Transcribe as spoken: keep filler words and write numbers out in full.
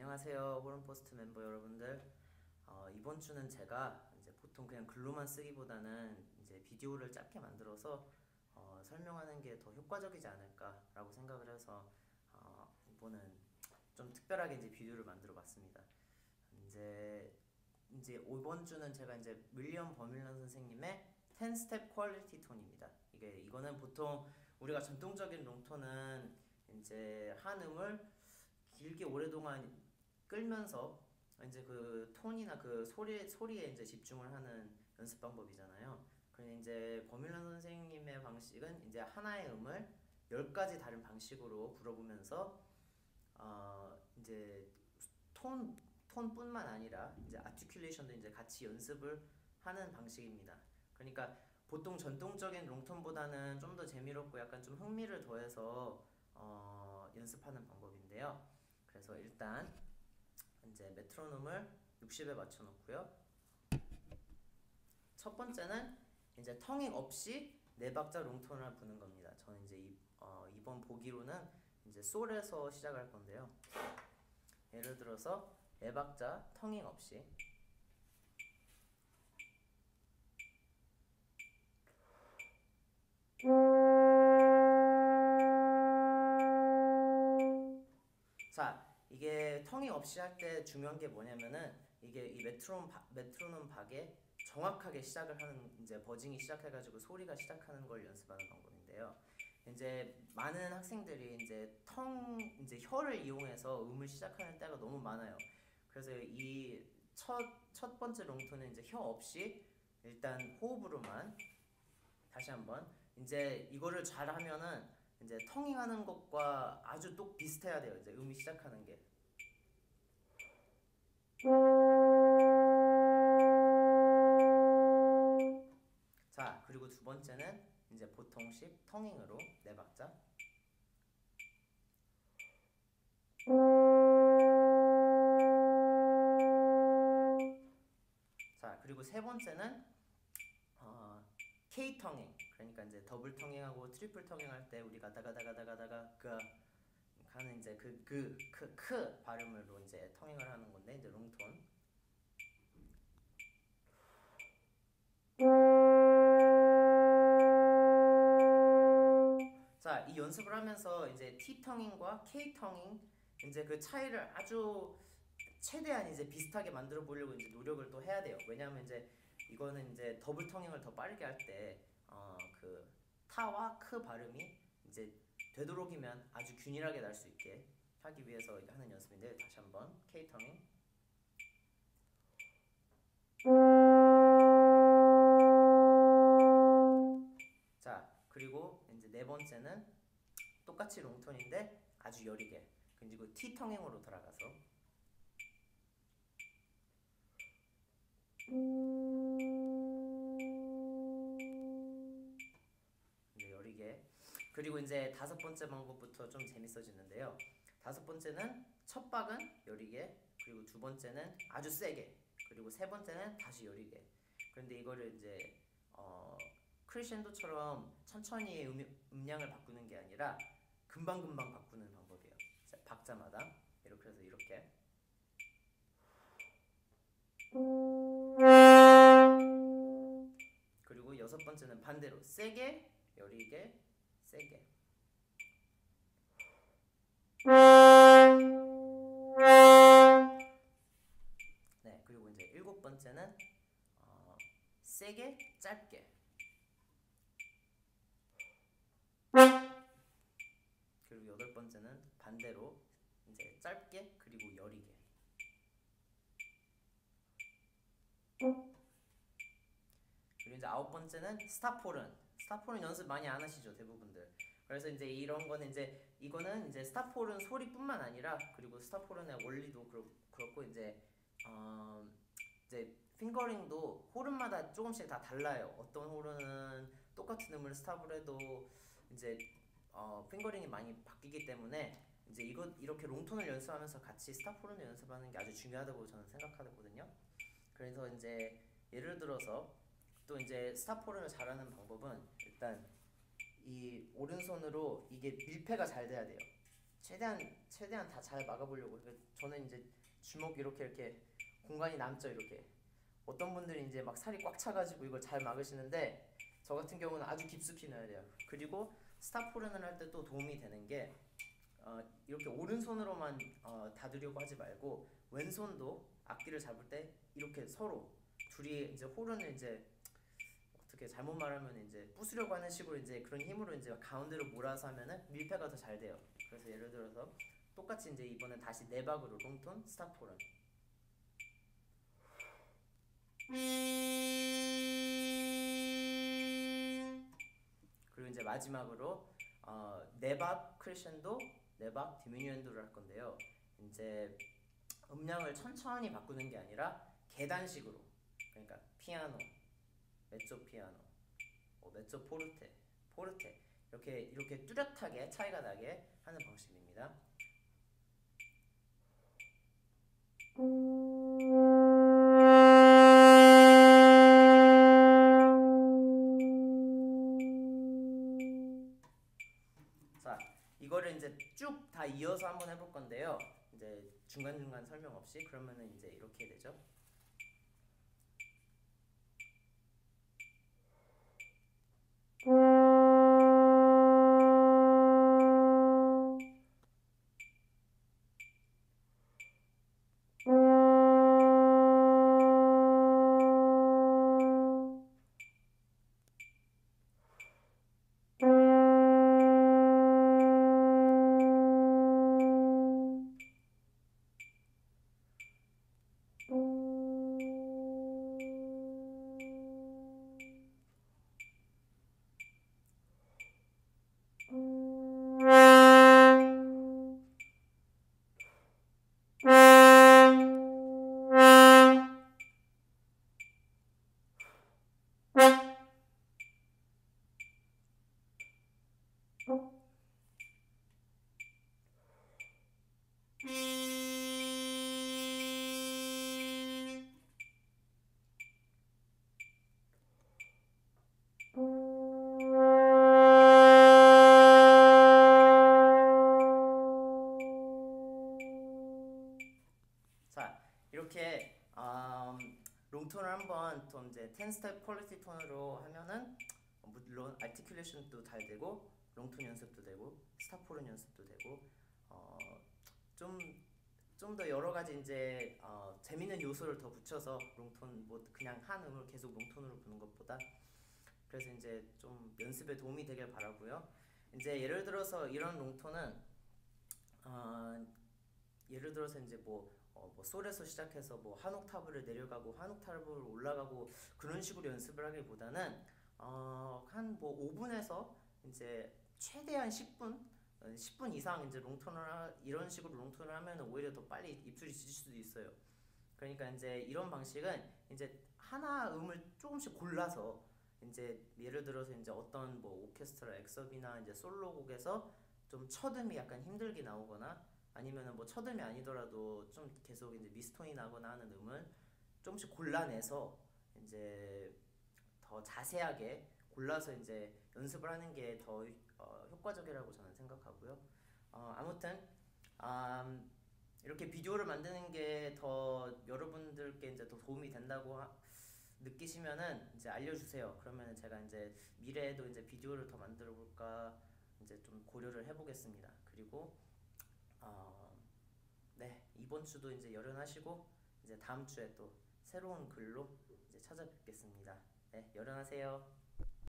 안녕하세요, 호른포스트 멤버 여러분들. 어, 이번 주는 제가 이제 보통 그냥 글로만 쓰기보다는 이제 비디오를 짧게 만들어서 어, 설명하는 게 더 효과적이지 않을까라고 생각을 해서 어, 이번은 좀 특별하게 이제 비디오를 만들어 봤습니다. 이제 이제 이번 주는 제가 이제 윌리엄 버밀런 선생님의 텐 스텝 퀄리티 톤입니다. 이게 이거는 보통 우리가 전통적인 롱톤은 이제 한 음을 길게 오랫동안 끌면서 이제 그 톤이나 그 소리 소리에 이제 집중을 하는 연습 방법이잖아요. 그런데 이제 버밀런 선생님의 방식은 이제 하나의 음을 열 가지 다른 방식으로 불어보면서 어 이제 톤 톤뿐만 아니라 이제 아티큘레이션도 이제 같이 연습을 하는 방식입니다. 그러니까 보통 전통적인 롱톤보다는 좀 더 재미롭고 약간 좀 흥미를 더해서 어 연습하는 방법인데요. 그래서 일단 이제 메트로놈을 육십에 맞춰 놓고요. 첫 번째는 이제 텅잉 없이 네 박자 롱톤을 부는 겁니다. 저는 이제 이, 어, 이번 보기로는 이제 솔에서 시작할 건데요. 예를 들어서 네 박자 텅잉 없이 자, 이게 텅잉 없이 할 때 중요한 게 뭐냐면은 이게 이 메트로놈 바, 메트로놈 박에 정확하게 시작을 하는 이제 버징이 시작해가지고 소리가 시작하는 걸 연습하는 방법인데요. 이제 많은 학생들이 이제 텅 이제 혀를 이용해서 음을 시작하는 때가 너무 많아요. 그래서 이 첫 첫 번째 롱톤은 이제 혀 없이 일단 호흡으로만 다시 한번 이제 이거를 잘 하면은 이제 텅잉하는 것과 아주 똑 비슷해야 돼요. 이제 음이 시작하는 게. 자, 그리고 두 번째는 이제 보통식 텅잉으로 네 박자. 자, 그리고 세 번째는 어, K 텅잉. 그러니까 이제 더블 텅잉하고 트리플 텅잉 할 때 우리가 다가다가다가다가 그 하는 이제 그 그 크 크 발음으로 이제 텅잉을 하는 건데 이제 롱톤. 자, 이 연습을 하면서 이제 T 텅잉과 K 텅잉 이제 그 차이를 아주 최대한 이제 비슷하게 만들어 보려고 이제 노력을 또 해야 돼요. 왜냐하면 이제 이거는 이제 더블 텅잉을 더 빠르게 할 때 어 그 타와 크 발음이 이제 되도록이면 아주 균일하게 날 수 있게 하기 위해서 하는 연습인데 다시 한번 K 텅잉. 자, 그리고 이제 네 번째는 똑같이 롱톤인데 아주 여리게 그리고 T 텅잉으로 돌아가서 이제 여리게. 그리고 이제 다섯 번째 방법부터 좀 재밌어지는데요. 다섯 번째는 첫 박은 여리게, 그리고 두 번째는 아주 세게, 그리고 세 번째는 다시 여리게. 그런데 이거를 이제 어 크리셴도처럼 천천히 음, 음량을 바꾸는 게 아니라 금방금방 바꾸는 방법이에요. 박자마다 이렇게 해서 이렇게. 그리고 여섯 번째는 반대로 세게, 여리게, 세게. 네, 그리고 이제 일곱 번째는 어, 세게, 짧게. 그리고 여덟 번째는 반대로 이제 짧게 그리고 여리게. 그리고 이제 아홉 번째는 스타폴은. 스타폴은 연습 많이 안 하시죠, 대부분들. 그래서 이제 이런 거는 이제 이거는 이제 스타폴은 소리뿐만 아니라 그리고 스타폴은의 원리도 그렇고 이제 어 이제 핑거링도 홀음마다 조금씩 다 달라요. 어떤 홀은 똑같은 음을 스탑을 해도 이제 어 핑거링이 많이 바뀌기 때문에 이제 이거 이렇게 롱톤을 연습하면서 같이 스타폴을 연습하는 게 아주 중요하다고 저는 생각하거든요. 그래서 이제 예를 들어서 또 이제 스타폴을 잘하는 방법은 일단 이 오른손으로 이게 밀폐가 잘 돼야 돼요. 최대한 최대한 다 잘 막아보려고. 저는 이제 주먹 이렇게 이렇게 공간이 남죠. 이렇게 어떤 분들이 이제 막 살이 꽉 차가지고 이걸 잘 막으시는데 저 같은 경우는 아주 깊숙이 넣어야 돼요. 그리고 스타포른을 할 때 또 도움이 되는 게 어, 이렇게 오른손으로만 어, 닫으려고 하지 말고 왼손도 악기를 잡을 때 이렇게 서로 둘이 이제 홀은 이제 어떻게 잘못 말하면 이제 부수려고 하는 식으로 이제 그런 힘으로 이제 가운데로 몰아서 하면은 밀폐가 더 잘 돼요. 그래서 예를 들어서 똑같이 이제 이번엔 다시 네 박으로 롱톤 스타포른. 그리고 이제 마지막으로 어, 네박 크레션도, 네박 디미뉴엔도를 할 건데요. 이제 음량을 천천히 바꾸는 게 아니라 계단식으로, 그러니까 피아노, 메조 피아노, 뭐 메조 포르테, 포르테 이렇게 이렇게 뚜렷하게 차이가 나게 하는 방식입니다. 자, 이거를 이제 쭉 다 이어서 한번 해볼 건데요. 이제 중간중간 설명 없이. 그러면은 이제 이렇게 되죠. 자, 이렇게 음, 롱톤을 한번 좀 이제 텐 스텝 퀄리티 톤으로 하면은 물론 아티큘레이션도 잘 되고 롱톤 연습도 되고 스타포른 연습도 되고 어, 좀 좀 더 여러 가지 이제 어, 재밌는 요소를 더 붙여서 롱톤 뭐 그냥 한 음을 계속 롱톤으로 부는 것보다, 그래서 이제 좀 연습에 도움이 되길 바라고요. 이제 예를 들어서 이런 롱톤은 어, 예를 들어서 이제 뭐, 어, 뭐 솔에서 시작해서 뭐 한 옥타브를 내려가고 한 옥타브를 올라가고 그런 식으로 연습을 하기보다는 어, 한 뭐 오 분에서 이제 최대한 십 분 어, 십 분 이상 이제 롱톤을 하, 이런 식으로 롱톤을 하면 오히려 더 빨리 입술이 지칠 수도 있어요. 그러니까 이제 이런 방식은 이제 하나 음을 조금씩 골라서 이제 예를 들어서 이제 어떤 뭐 오케스트라 엑서비나 이제 솔로곡에서 좀 첫음이 약간 힘들게 나오거나 아니면은 뭐 첫음이 아니더라도 좀 계속 이제 미스톤이 나거나 하는 음을 조금씩 골라내서 이제 더 자세하게 골라서 이제 연습을 하는 게 더 어, 효과적이라고 저는 생각하고요. 어, 아무튼 음, 이렇게 비디오를 만드는 게 더 여러분들께 이제 더 도움이 된다고 하, 느끼시면은 이제 알려주세요. 그러면은 제가 이제 미래에도 이제 비디오를 더 만들어 볼까 이제 좀 고려를 해보겠습니다. 그리고 어, 네, 이번 주도 이제 열연하시고 이제 다음 주에 또 새로운 글로 이제 찾아뵙겠습니다. 네, 열연하세요.